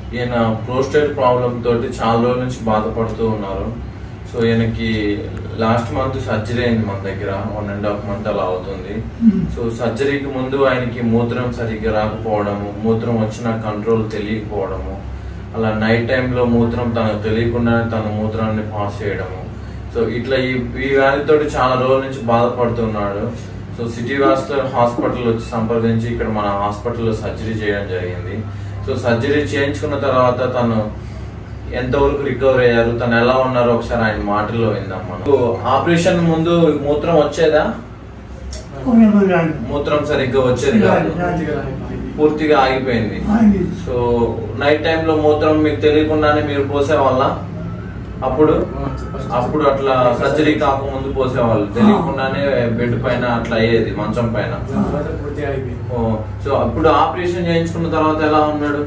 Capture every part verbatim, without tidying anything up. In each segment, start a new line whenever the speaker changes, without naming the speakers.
ఈయన prostate problem తోటి చాలా రోజుల నుంచి బాధపడుతూ ఉన్నారు. సో ఈయనకి లాస్ట్ మంత్ సర్జరీ అయింది మన దగ్గర, వన్ అండ్ హాఫ్ మంత్ అలా అవుతుంది. సో సర్జరీకి ముందు ఆయనకి మూత్రం సరిగ్గా రాకపోవడము, మూత్రం వచ్చిన కంట్రోల్ తెలియకపోవడము, అలా నైట్ టైంలో మూత్రం తనకు తెలియకుండానే తన మూత్రాన్ని పాస్ చేయడము. సో ఇట్లా ఈ ఈ వ్యాధితోటి చాలా రోజుల నుంచి బాధపడుతున్నాడు. సో సిటీ వాస్కులర్ హాస్పిటల్ వచ్చి సంప్రదించి ఇక్కడ మన హాస్పిటల్లో సర్జరీ చేయడం జరిగింది. సో సర్జరీ చేయించుకున్న తర్వాత తను ఎంతవరకు రికవర్ అయ్యారు, తను ఎలా ఉన్నారో ఒకసారి ఆయన మాటల్లో విందాం. ఆపరేషన్ ముందు మూత్రం వచ్చేదా? మూత్రం సరిగ్గా వచ్చేది కాదు, పూర్తిగా ఆగిపోయింది. సో నైట్ టైంలో మూత్రం మీకు తెలియకుండానే మీరు పోసేవాళ్ళ? అప్పుడు అప్పుడు అట్లా సర్జరీ కాకముందు పోసేవాళ్ళు, తెలియకుండానే బెడ్ పైన అట్లా అయ్యేది, మంచం పైన. సో అప్పుడు ఆపరేషన్ చేయించుకున్న తర్వాత ఎలా ఉన్నాడు?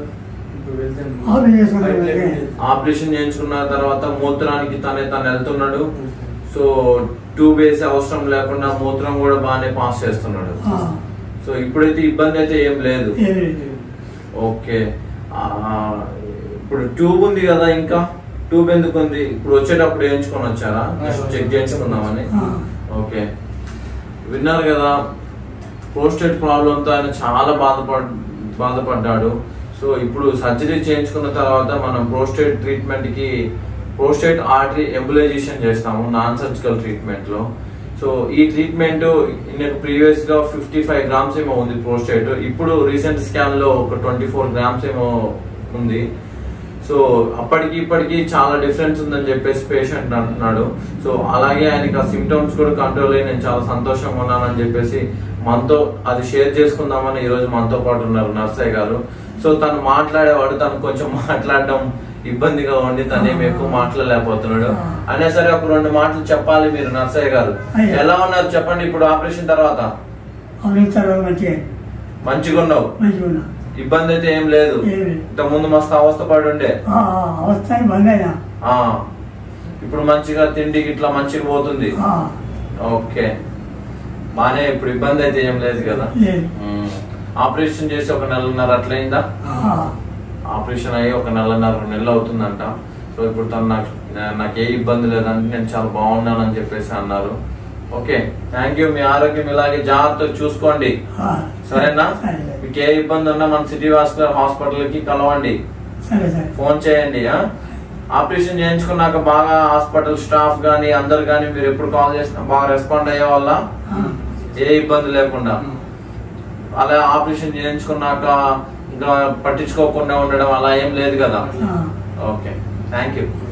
ఆపరేషన్ చేయించుకున్న తర్వాత మూత్రానికి తనే తను వెళ్తున్నాడు. సో ట్యూబ్ వేసే అవసరం లేకుండా మూత్రం కూడా బాగానే పాస్ చేస్తున్నాడు. సో ఇప్పుడైతే ఇబ్బంది అయితే ఏం లేదు. ఓకే, ఇప్పుడు ట్యూబ్ ఉంది కదా, ఇంకా ట్యూబ్ ఎందుకు ఉంది? ఇప్పుడు వచ్చేటప్పుడు వేయించుకొని వచ్చారా? చెక్ చేయించుకుందామని. ఓకే, విన్నారు కదా, ప్రోస్టేట్ ప్రాబ్లంతో ఆయన చాలా బాధపడ్ బాధపడ్డాడు. సో ఇప్పుడు సర్జరీ చేయించుకున్న తర్వాత మనం ప్రోస్టేట్ ట్రీట్మెంట్ కి ప్రోస్టేట్ ఆర్టరీ ఎంబులైజేషన్ చేస్తాము, నాన్ సర్జికల్ ట్రీట్మెంట్ లో. సో ఈ ట్రీట్మెంట్ ప్రీవియస్ గా ఫిఫ్టీ ఫైవ్ గ్రామ్స్ ఏమో ఉంది ప్రోస్టేట్, ఇప్పుడు రీసెంట్ స్కాన్ లో ఒక ట్వంటీ ఫోర్ గ్రామ్స్ ఏమో ఉంది. సో అప్పటికి ఇప్పటికి చాలా డిఫరెన్స్ ఉందని చెప్పేసి పేషెంట్ అంటున్నాడు. సో అలాగే ఆయనకి ఆ సిమ్టమ్స్ కూడా కంట్రోల్ అయ్యి నేను చాలా సంతోషంగా ఉన్నానని చెప్పేసి మనతో అది షేర్ చేసుకుందామని ఈ రోజు మనతో పాటు ఉన్నారు నర్సయ్య గారు. సో తను మాట్లాడేవాడు, తను కొంచెం మాట్లాడడం ఇబ్బందిగా ఉండి తను ఏమి ఎక్కువ మాట్లాడలేకపోతున్నాడు. అయినా సరే ఒక రెండు మాటలు చెప్పాలి మీరు నర్సయ్య గారు. ఎలా ఉన్నారు చెప్పండి ఇప్పుడు ఆపరేషన్ తర్వాత? మంచిగా ఉన్నావు, ఇబ్బంది అయితే ఏం లేదు. ఇంత ముందు మస్తు అవస్థ పడి ఉండే, ఇప్పుడు మంచిగా తిండికి ఇట్లా మంచిగా పోతుంది. ఓకే, బానే, ఇప్పుడు ఇబ్బంది అయితే ఏం లేదు కదా. ఆపరేషన్ చేసి ఒక నెలన్నర అట్లయిందా? ఆపరేషన్ అయ్యి ఒక నెలన్నర రెండు నెలలు అవుతుందంట. సో ఇప్పుడు తను నాకు నాకు ఏ ఇబ్బంది లేదంటే నేను చాలా బాగున్నానని చెప్పేసి అన్నారు. Okay, thank you. మీ ఆరోగ్యం ఇలాగే జాగ్రత్తగా చూసుకోండి, సరేనా? మీకు ఏ ఇబ్బంది ఉన్నా మన సిటీ వాస్కులర్ హాస్పిటల్ కి కలవండి, ఫోన్ చేయండి. ఆపరేషన్ చేయించుకున్నాక బాగా హాస్పిటల్ స్టాఫ్ గానీ అందరు గానీ మీరు ఎప్పుడు కాల్ చేసినా బాగా రెస్పాండ్ అయ్యే వాళ్ళ, ఏ ఇబ్బంది లేకుండా. అలా ఆపరేషన్ చేయించుకున్నాక ఇంకా పట్టించుకోకుండా ఉండడం అలా ఏం లేదు కదా. Okay, thank you.